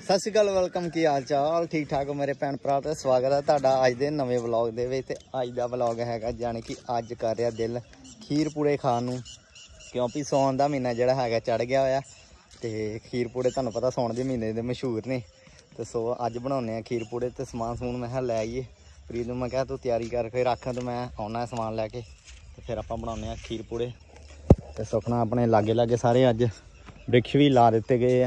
सत श्री अकाल वेलकम की हाल चाल ठीक ठाक हो मेरे भैन भरा तो स्वागत है तुहाडा अज दे नवे व्लॉग दे विच। ते अज दा व्लॉग हैगा जाने कि अज कर रहा दिल खीर पूड़े खाण नूं क्योंकि सौन दा महीना जिहड़ा हैगा चढ़ गया होया ते खीर पूड़े तुहानूं पता सौन दे महीने दे मशहूर ने। तो सो अज बनाउने आ खीर पूड़े ते समान समून मैं लै आइए प्रीत नूं मैं कहा तू तैयारी कर फिर आखां तो मैं आउणा समान लैके ते फिर आपां बनाउने आ खीर पूड़े। ते सुखना अपने लागे लागे सारे अज वृक्ष भी ला दिते गए आ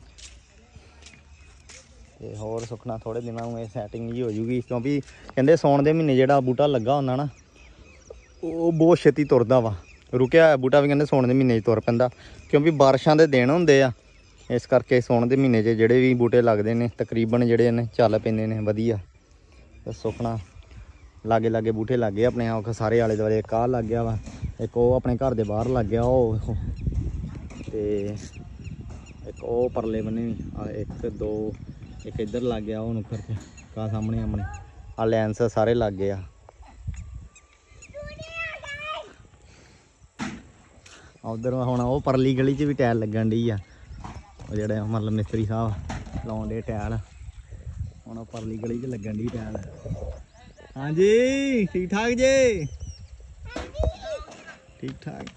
ते होर सुखना थोड़े दिनों में सैटिंग जी हो जूगी क्योंकि कहते सौन के महीने जो बूटा लगा होंदा ना वो बहुत छेती तुरदा वा। रुकिया होया बूटा भी कहते सौन के महीने तुर पैंदा क्योंकि बारिशां दे दिन होंदे आ इस करके सौन के महीने जोड़े भी बूटे लगते हैं तकरीबन जोड़े ने चल पेंदे ने वधिया। तो सुखना लागे लागे बूटे लग गए अपने आप सारे आले दुआले एक आ लग गया वा एक वो अपने घर के बाहर लग गया वो ते एक वो परले बने एक दो एक इधर लग गया वो नुक्कर के का सामने अपने आ लैंस सारे लग गए। उधर हुण वो परली गली च भी टैल लगन डी आ जेह्ड़े मतलब मिस्त्री साहब लाउण डे टैल हुण परली गली च लगन डी टैल। हाँ जी ठीक ठाक जी ठीक ठाक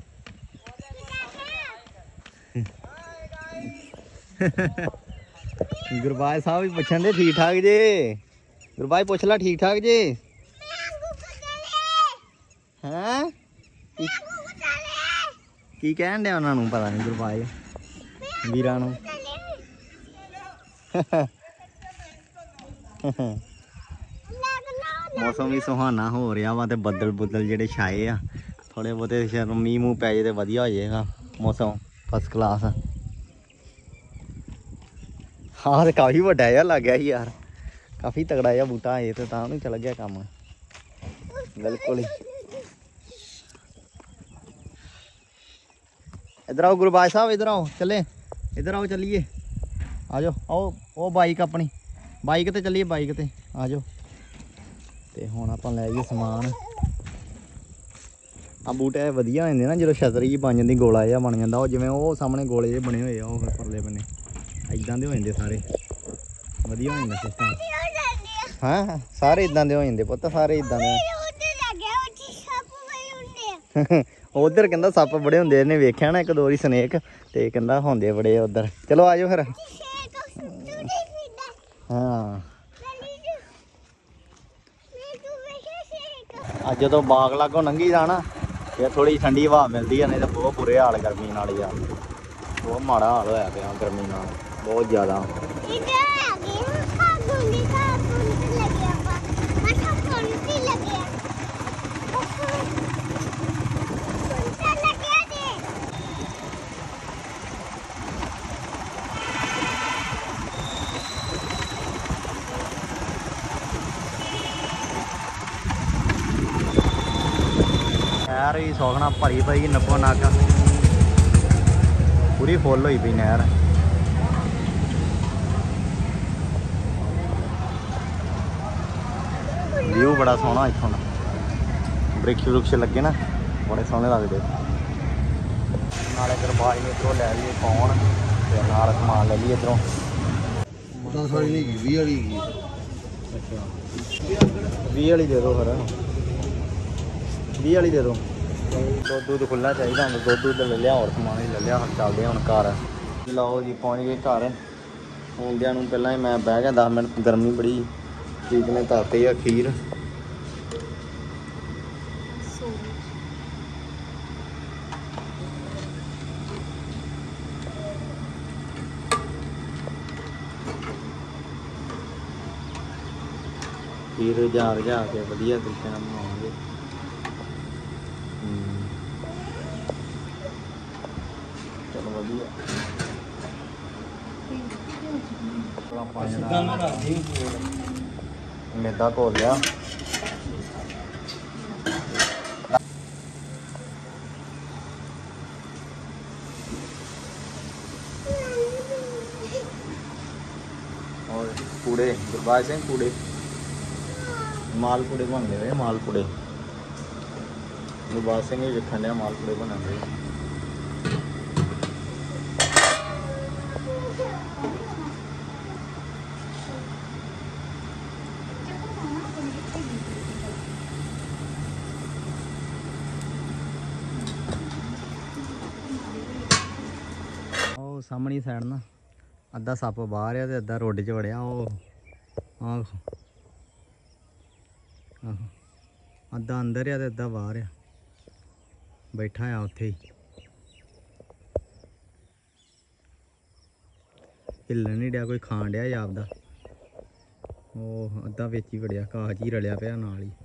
गुरबाज साहब भी पुछन दे ठीक ठाक जी। गुरबाज पुछ ला ठीक ठाक जी हैं की कहन डे उन्होंने पता नहीं गुरबाज वीरां नूं मौसम भी सुहाना हो रहा वा ते बदल बुदल जेडे छाए आ थोड़े बहुते शायद मींह मूँह पै जाए तो वधिया हो जाएगा मौसम फर्स्ट क्लास। हाँ तो काफ़ी वड्डा जिहा लग गया ही यार काफ़ी तगड़ा जिहा बूटा है तो तां नहीं चल गया काम बिल्कुल ही। इधर आओ गुरबाज साहब इधर आओ चले इधर आओ चलिए आ जाओ आओ वो बाइक अपनी बाइक ते चलिए बाइक ते आ जाओ। तो हुण आपां लै आइए समान आ बूटे वधिया हो जांदे ना जो छतरी जी बन जाती गोला जिहा बन जाता जिवें वो सामने गोले जिहे बने हुए आ परले बने इदां दे हो जांदे सारे वधिया हो जांदा सिस्टम। हाँ सारे इदां दे हो जांदे पुत्त सारे इदां दे। उधर कहंदा सप्प बड़े हुंदे इहने वेख्या ना एक दो वारी स्नेक ते कहंदा होंदे बड़े उधर। चलो आ जाओ फिर। हाँ अज जो बाग लागों लंघी जाना फिर थोड़ी ठंडी हवा मिलती है नहीं तो बहुत बुरे हाल गर्मी नाल यार बहुत माड़ा हाल होया पिया गर्मी नाल बहुत ज़्यादा। नहर भी सौखना भरी पई नब्बो नग पूरी फुल हुई पई नहर। व्यू बड़ा सोहना इत्थों दा वृक्ष वृक्ष लगे ना बड़े सोहने लगते। नाले गुरबाज ने इधरों लै लिए कौन ते नाल समान ले लिए इधरों 20 वाली दे दो फिर 20 वाली दे दो। दुद्ध दुद्ध खुला चाहिए हूँ दुद्ध दुद्ध ले लिया और समान ही ले लिया हम चलते हैं हूँ घर। लाओ जी पहुँच गए घर आउंदियां नूं पहलां ही मैं बह गया 10 मिनट गर्मी बड़ी प्रीत ने धरती है खीर खीर रजा रजा के वधिया तरीके नाल बनावांगे। चलो वधिया मैदा घोल लिया और पूड़े गुरबाज सिंह पूड़े मालपूड़े बन रहे मालपूड़े गुरबाज सिंह ही वेखण दिया मालपूड़े बन रहे। ਉਹ ਸਾਹਮਣੀ ਸਾਈਡ ਨਾ ਅੱਧਾ ਸੱਪ ਬਾਹਰ ਆ ਤੇ ਅੱਧਾ ਰੋਡ 'ਚ ਵੜਿਆ। ਉਹ ਆਹ ਆਹੋ ਅੱਧਾ ਅੰਦਰ ਆ ਤੇ ਅੱਧਾ ਬਾਹਰ ਆ, ਬੈਠਾ ਆ ਉੱਥੇ ਹੀ। ਹਿੱਲਣ ਨਹੀਂ ਡਿਆ, ਕੋਈ ਖਾਣ ਡਿਆ ਜਾਪਦਾ। ਉਹ ਅੱਧਾ ਵਿੱਚ ਹੀ ਵੜਿਆ, ਘਾਹ 'ਚ ਹੀ ਰਲਿਆ ਪਿਆ ਨਾਲ ਹੀ।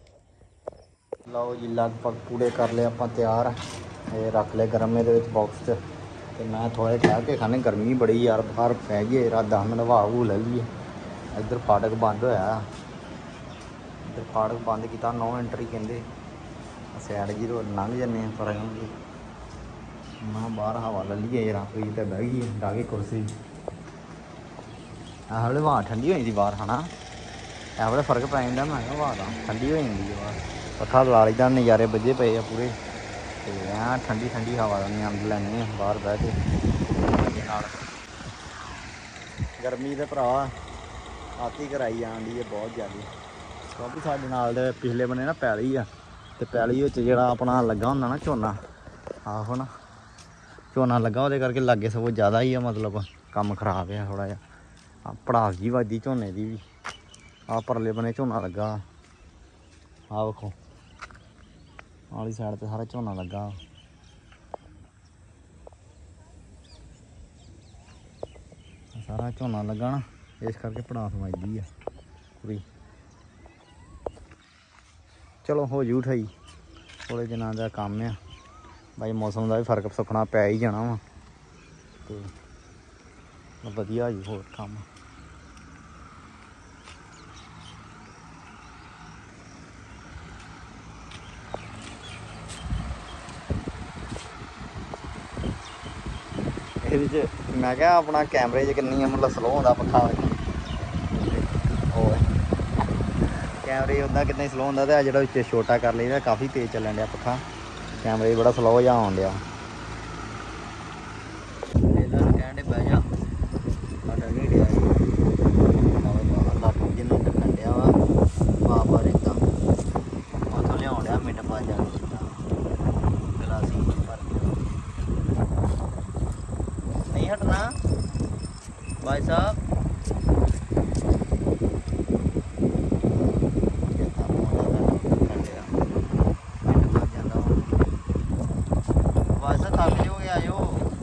ਲਓ ਜੀ ਲਗਭਗ ਪੂੜੇ ਕਰ ਲਏ ਆਪਾਂ ਤਿਆਰ। ਇਹ ਰੱਖ ਲਏ ਗਰਮ ਇਹਦੇ ਵਿੱਚ ਬਾਕਸ 'ਚ। ਤੇ ਮੈਂ ਥੋੜ੍ਹਾ ਜਿਹਾ ਠਹਿਰ ਕੇ ਖਾਣੇ, ਗਰਮੀ ਬੜੀ ਯਾਰ, ਬਾਹਰ ਪੈ ਗਈ ਰਾਤ 10 ਮਿੰਟ ਹਵਾ ਹੂ ਲੈ ਲਈਏ। ਇੱਧਰ ਫਾਟਕ ਬੰਦ ਹੋਇਆ, ਇੱਧਰ ਫਾਟਕ ਬੰਦ ਕੀਤਾ, ਨੋ ਐਂਟਰੀ ਕਹਿੰਦੇ। ਸਾਈਡ ਜੀ ਤੋਂ ਲੰਘ ਜਾਂਦੇ ਹਾਂ ਪਰ ਮੈਂ ਬਾਹਰ ਹਵਾ ਲੈ ਲਈਏ ਯਾਰ। ਕੋਈ ਤਾਂ ਬਹਿ ਗਈ ਡਾ ਕੇ ਕੁਰਸੀ। ਆਹ ਵੇਲੇ ਹਵਾ ਠੰਡੀ ਹੋ ਜਾਂਦੀ ਬਾਹਰ ਹੈ ਨਾ, ਇਹ ਵੇਲੇ ਫਰਕ ਪੈ ਜਾਂਦਾ। ਮੈਂ ਕਿਹਾ ਹਵਾ ਦਾ ਠੰਡੀ ਹੋ ਜਾਂਦੀ ਹੈ ਬਾਹਰ, ਪੱਖਾ ਲਾ ਲਈਦਾ, ਨਜ਼ਾਰੇ ਵੱਜੇ ਪਏ ਆ ਪੂਰੇ। ਤੇ ਐਂ ਠੰਡੀ ਠੰਡੀ ਹਵਾ ਦਾ ਆਨੰਦ ਲੈਂਦੇ ਹਾਂ ਬਾਹਰ ਬਹਿ ਕੇ ਨਾਲ। ਗਰਮੀ ਦੇ ਭਰਾ ਆਤੀ ਕਰਾਈ ਜਾਣ ਡਈ ਹੈ ਬਹੁਤ ਜ਼ਿਆਦਾ, ਕਿਉਂਕਿ ਸਾਡੇ ਨਾਲ ਦੇ ਪਿਛਲੇ ਬੰਨੇ ਨਾ ਪੈਲੀ ਆ, ਤੇ ਪੈਲੀ ਵਿੱਚ ਜਿਹੜਾ ਆਪਣਾ ਲੱਗਾ ਹੁੰਦਾ ਨਾ ਝੋਨਾ, ਆਹੋ ਨਾ ਝੋਨਾ ਲੱਗਾ, ਉਹਦੇ ਕਰਕੇ ਲਾਗੇ ਸਗੋਂ ਜ਼ਿਆਦਾ ਹੀ ਆ, ਮਤਲਬ ਕੰਮ ਖਰਾਬ ਆ ਥੋੜ੍ਹਾ ਜਿਹਾ। ਪੜਾਸ ਜਿਹੀ ਵੱਜਦੀ ਝੋਨੇ ਦੀ ਵੀ। ਆਹ ਪਰਲੇ ਬੰਨੇ ਝੋਨਾ ਲੱਗਾ, ਆਹ ਵੇਖੋ ਆਲੀ ਸਾਈਡ ਤੇ ਸਾਰਾ ਝੋਨਾ ਲੱਗਾ। ਸਾਰਾ ਝੋਨਾ ਲੱਗਾ ਨਾ, ਇਸ ਕਰਕੇ ਪੜਾਸ ਵੱਜਦੀ ਆ ਪੂਰੀ। ਚਲੋ ਹੋ ਜੂ ਠਈ, ਥੋੜ੍ਹੇ ਦਿਨਾਂ ਦਾ ਕੰਮ ਆ ਬਾਈ। ਮੌਸਮ ਦਾ ਵੀ ਫਰਕ ਸੁੱਕਣਾ ਪੈ ਹੀ ਜਾਣਾ ਵਾ, ਤੇ ਵਧੀਆ ਜੀ ਹੋਰ ਕੰਮ। ਇਹਦੇ 'ਚ ਮੈਂ ਕਿਹਾ ਆਪਣਾ ਕੈਮਰੇ 'ਚ ਕਿੰਨੀ ਮਤਲਬ ਸਲੋਅ ਹੁੰਦਾ ਪੱਖਾ। ਹੋਰ ਕੈਮਰੇ ਉੱਦਾਂ ਕਿੰਨਾ ਸਲੋਅ ਹੁੰਦਾ, ਤੇ ਆ ਜਿਹੜਾ ਵਿੱਚ ਛੋਟਾ ਕਰ ਲਈਦਾ, ਕਾਫੀ ਤੇਜ਼ ਚੱਲਣ ਡਿਆ ਪੱਖਾ। ਕੈਮਰੇ 'ਚ ਬੜਾ ਸਲੋਅ ਜਿਹਾ ਆਉਣ ਡਿਆ। ਇਹਨਾਂ ਕਹਿਣ ਡੇ ਬਹਿ ਜਾ, ਸਾਡਾ ਨਹੀਂ ਡਿਆ ਲੱਟ ਜਿਹਨੂੰ ਢੱਕਣ ਡਿਆ ਵਾ ਬਾਬਾ ਰੇਤਾ, ਉੱਥੋਂ ਲਿਆਉਣ ਡਿਆ ਮਿੰਟ ਬਾਅਦ ਜਾ ਕੇ ਗਲਾਸੀ ਭਰ ਕੇ। ਨਹੀਂ ਹਟਣਾ ਭਾਈ ਸਾਹਿਬ। ਬਸ ਥੱਕ ਜਾਓਗੇ, ਆਇਓ।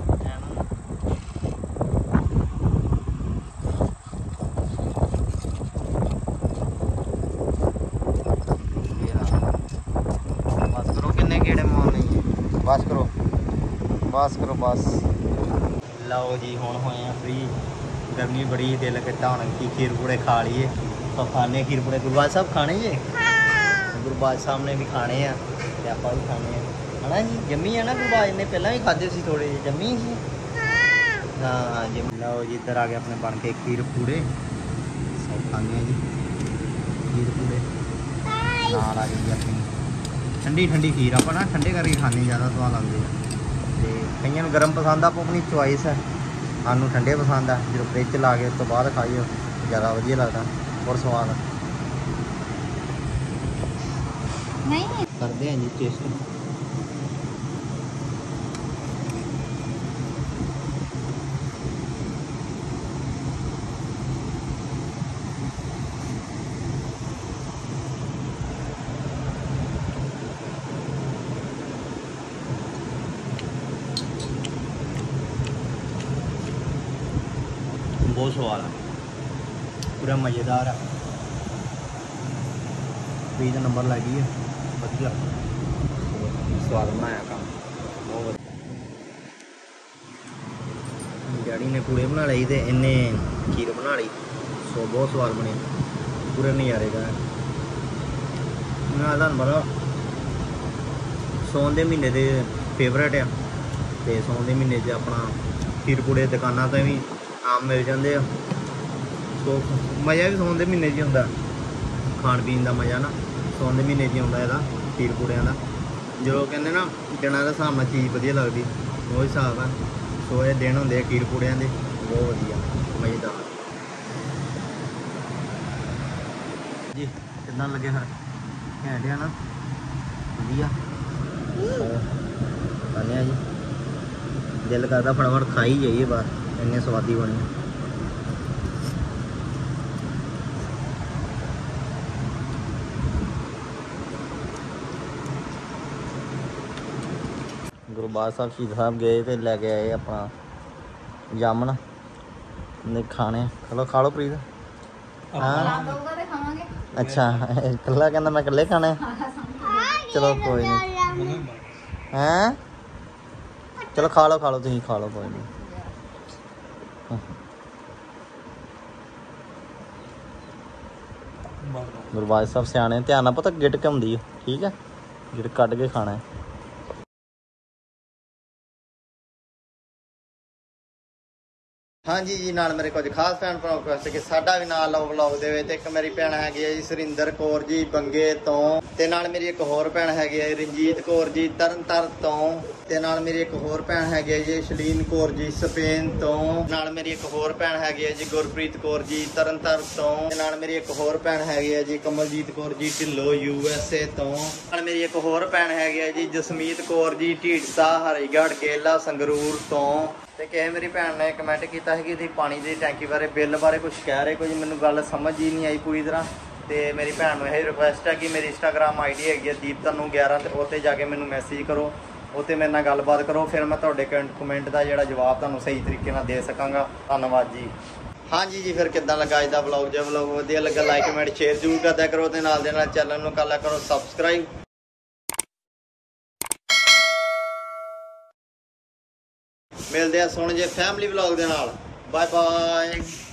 ਬਸ ਕਰੋ, ਕਿੰਨੇ ਗੇੜੇ ਮਾਰਨੇ ਜੀ, ਬਸ ਕਰੋ ਬਸ ਕਰੋ ਬਸ। ਲਓ ਜੀ ਹੁਣ ਹੋਏ ਆ ਫ੍ਰੀ, ਗਰਮੀ ਬੜੀ, ਦਿਲ ਕੀਤਾ ਹੁਣ ਕਿ ਖੀਰ ਪੂੜੇ ਖਾ ਲਈਏ। ਆਪਾਂ ਖਾਣੇ ਖੀਰ ਪੂੜੇ, ਗੁਰਬਾਜ ਸਾਹਿਬ ਖਾਣੇ ਜੇ, ਗੁਰਬਾਜ ਸਾਹਿਬ ਨੇ ਵੀ ਖਾਣੇ ਆ ਤੇ ਆਪਾਂ ਵੀ ਖਾਣੇ ਆ, ਹੈ ਨਾ ਜੀ। ਜੰਮੀ ਆ ਨਾ, ਗੁਰਬਾਜ ਨੇ ਪਹਿਲਾਂ ਵੀ ਖਾਧੇ ਸੀ ਥੋੜ੍ਹੇ ਜਿਹੇ, ਜੰਮੀ ਸੀ ਹਾਂ ਜੰਮੀ। ਲਓ ਜੀ ਇੱਧਰ ਆ ਗਏ ਆਪਣੇ ਬਣ ਕੇ ਖੀਰ ਪੂੜੇ, ਸਭ ਖਾਂਦੇ ਆ ਜੀ ਖੀਰ ਪੂੜੇ। ਨਾਲ ਆ ਗਈ ਆਪਣੀ ਠੰਡੀ ਠੰਡੀ ਖੀਰ, ਆਪਾਂ ਨਾ ਠੰਡੇ ਕਰਕੇ ਖਾਣੇ ਜ਼ਿਆਦਾ ਸਵਾਦ ਲੱਗਦੇ ਆ। ਤੇ ਕਈਆਂ ਨੂੰ ਗਰਮ ਪਸੰਦ ਆ, ਆਪੋ ਆਪਣੀ ਚੁਆਇਸ ਹੈ। ਸਾਨੂੰ ਠੰਡੇ ਪਸੰਦ ਆ, ਜਦੋਂ ਫਰਿੱਜ 'ਚ ਲਾ ਕੇ ਉਸ ਤੋਂ ਬਾਅਦ ਖਾਈਓ ਜ਼ਿਆਦਾ ਵਧੀਆ ਲੱਗਦਾ, ਹੋਰ ਸਵਾਦ ਨਹੀਂ ਕਰਦੇ ਆ ਜੀ ਟੇਸਟ। बहुत सवाद है, पूरा मज़ेदार है। भी का नंबर लग गई है, बढ़िया स्वाद बनाया काम बहुत। डैडी ने पूड़े बना ली तो इन्हें खीर बना ली, सो बहुत स्वाद बने, पूरे नज़ारे का। मैं तुहानू पता सौन के महीने के फेवरेट है, तो सौन के महीने अपना खीर पूड़े दुकाना तो भी आम मिल जाते हैं। तो मज़ा भी सौन के महीने ही होंगे, खाण पीन का मज़ा ना सौन के महीने ही आता है खीर पूड़िया का। जो कहते ना दिनों के हिसाब से चीज़ वधिया लगती, वो हिसाब है। सो ये दिन होंगे खीर पूड़िया के बहुत वधिया मज़ेदार जी। कितना लगे फिर घैंट है ना, वधिया खाने जी। ਦਿਲ ਕਰਦਾ ਫਟਾਫਟ ਖਾਈ ਜਾਈਏ ਬਸ, ਇੰਨੇ ਸਵਾਦੀ ਬਣੇ। ਗੁਰਬਾਜ ਸਾਹਿਬ ਸ਼ਹੀਦ ਸਾਹਿਬ ਗਏ ਤੇ ਲੈ ਕੇ ਆਏ ਆਪਣਾ ਜਾਮਣ ਨੇ ਖਾਣੇ। ਚਲੋ ਖਾ ਲਓ ਪ੍ਰੀਤ। ਹਾਂ ਅੱਛਾ, ਇਕੱਲਾ ਕਹਿੰਦਾ ਮੈਂ ਇਕੱਲੇ ਖਾਣੇ। ਚਲੋ ਕੋਈ ਨਹੀਂ। ਹੈਂ ਚਲੋ ਖਾ ਲਓ ਤੁਸੀਂ, ਖਾ ਲਓ ਕੋਈ ਨਹੀਂ। ਗੁਰਬਾਜ ਸਾਹਿਬ ਸਿਆਣੇ, ਧਿਆਨ ਨਾਲ ਪਤਾ ਗਿਟਕ ਹੁੰਦੀ ਹੈ, ਠੀਕ ਹੈ, ਗਿਟਕ ਕੱਢ ਕੇ ਖਾਣਾ ਹੈ। ਹਾਂਜੀ ਜੀ, ਨਾਲ ਮੇਰੇ ਕੁਝ ਖਾਸ ਭੈਣ ਭਰਾ ਰਿਕੁਐਸਟ ਕਿ ਸਾਡਾ ਵੀ ਨਾਲ ਲਓ ਵਲੌਗ ਦੇ ਵਿੱਚ। ਇੱਕ ਮੇਰੀ ਭੈਣ ਹੈਗੀ ਹੈ ਜੀ ਸੁਰਿੰਦਰ ਕੌਰ ਜੀ ਬੰਗੇ ਤੋਂ, ਤੇ ਨਾਲ ਮੇਰੀ ਇੱਕ ਹੋਰ ਭੈਣ ਹੈਗੀ ਹੈ ਰਣਜੀਤ ਕੌਰ ਜੀ ਤਰਨਤਾਰਨ ਤੋਂ, ਤੇ ਨਾਲ ਮੇਰੀ ਇੱਕ ਹੋਰ ਭੈਣ ਹੈਗੀ ਹੈ ਜੀ ਸ਼ਲੀਨ ਕੌਰ ਜੀ ਸਪੇਨ ਤੋਂ, ਨਾਲ ਮੇਰੀ ਇੱਕ ਹੋਰ ਭੈਣ ਹੈਗੀ ਹੈ ਜੀ ਗੁਰਪ੍ਰੀਤ ਕੌਰ ਜੀ ਤਰਨਤਾਰਨ ਤੋਂ, ਤੇ ਨਾਲ ਮੇਰੀ ਇੱਕ ਹੋਰ ਭੈਣ ਹੈਗੀ ਹੈ ਜੀ ਕਮਲਜੀਤ ਕੌਰ ਜੀ ਢਿੱਲੋਂ USA ਤੋਂ, ਨਾਲ ਮੇਰੀ ਇੱਕ ਹੋਰ ਭੈਣ ਹੈਗੀ ਹੈ ਜੀ ਜਸਮੀਤ ਕੌਰ ਜੀ ਢੀਡਸਾ ਹਰੀਗੜ੍ਹ ਗੇਲਾ ਸੰਗਰੂਰ ਤੋਂ। ਤੇ ਕਿਸੇ ਮੇਰੀ ਭੈਣ ਨੇ ਕਮੈਂਟ ਕੀਤਾ ਸੀ ਕਿ ਇਹਦੀ ਪਾਣੀ ਦੀ ਟੈਂਕੀ ਬਾਰੇ ਬਿੱਲ ਬਾਰੇ ਕੁਝ ਕਹਿ ਰਹੇ, ਕੁਝ ਮੈਨੂੰ ਗੱਲ ਸਮਝ ਹੀ ਨਹੀਂ ਆਈ ਪੂਰੀ ਤਰ੍ਹਾਂ। ਤੇ ਮੇਰੀ ਭੈਣ ਨੂੰ ਇਹ ਰਿਕੁਐਸਟ ਹੈ ਕਿ ਮੇਰੀ ਇੰਸਟਾਗ੍ਰਾਮ ID ਹੈਗੀ ਹੈ ਦੀਪਤਨ11, ਤੇ ਉੱਥੇ ਜਾ ਕੇ ਮੈਨੂੰ ਮੈਸੇਜ ਕਰੋ, ਉੱਥੇ ਮੇਰੇ ਨਾਲ ਗੱਲਬਾਤ ਕਰੋ, ਫਿਰ ਮੈਂ ਤੁਹਾਡੇ ਕਮੈਂਟ ਦਾ ਜਿਹੜਾ ਜਵਾਬ ਤੁਹਾਨੂੰ ਸਹੀ ਤਰੀਕੇ ਨਾਲ ਦੇ ਸਕਾਂਗਾ। ਧੰਨਵਾਦ ਜੀ। ਹਾਂਜੀ ਜੀ, ਫਿਰ ਕਿੱਦਾਂ ਲੱਗਾ ਅੱਜ ਦਾ ਵਲੌਗ? ਜੇ ਵਲੌਗ ਵਧੀਆ ਲੱਗਾ ਲਾਈਕ ਕਮੈਂਟ ਸ਼ੇਅਰ ਜ਼ਰੂਰ ਕਰਦਿਆ ਕਰੋ, ਤੇ ਨਾਲ ਦੇ ਨਾਲ ਚੈਨਲ ਨੂੰ ਕਰ ਲਿਆ ਕਰੋ ਸਬਸਕ੍ਰਾਈਬ। ਮਿਲਦੇ ਆ ਸੋਹਣੇ ਜਿਹੇ ਫੈਮਿਲੀ ਵਲੌਗ ਦੇ ਨਾਲ। Bye bye.